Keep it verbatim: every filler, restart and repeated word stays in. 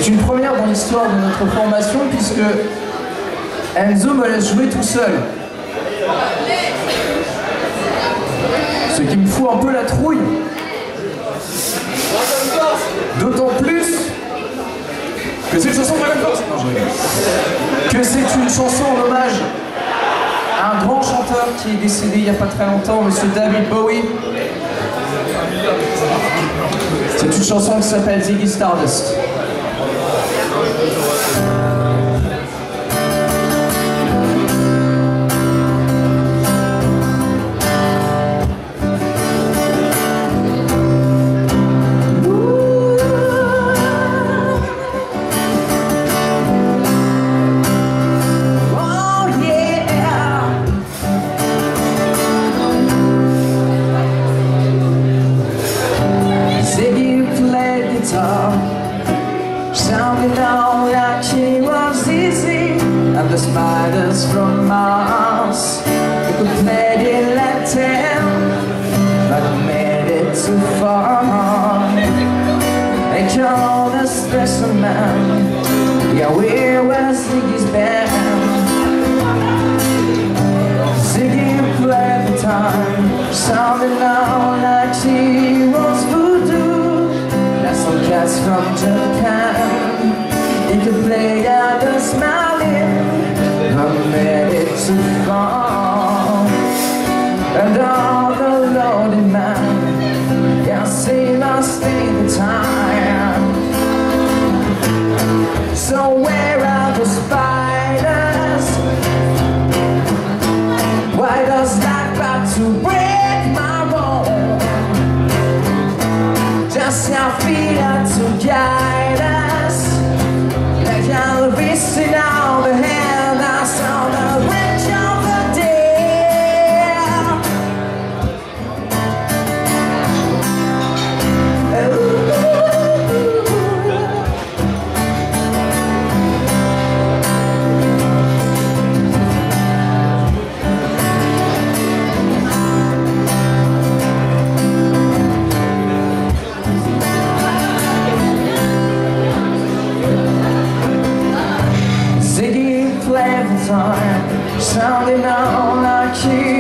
C'est une première dans l'histoire de notre formation puisque Enzo me laisse jouer tout seul. Ce qui me fout un peu la trouille. D'autant plus que c'est une chanson Dragon Force. Que c'est une chanson en hommage à un grand chanteur qui est décédé il n'y a pas très longtemps, monsieur David Bowie. C'est une chanson qui s'appelle Ziggy Stardust. Sounding out like she was easy, and the spiders from Mars, they could play the Latin, but I made it too far. They called us special man, yeah, we were Ziggy's band. Ziggy played the time, sounding out like she was voodoo. That's some cats from Japan. He could play out the smiling, but made it too far. And all the lonely man can't see lost in the time. So where are the spiders? Why does that got to break my bone? Just how feet are to guide us. Like I'll be sitting on the hand I saw the bridge of the day. Ziggy played the time, sounding out like he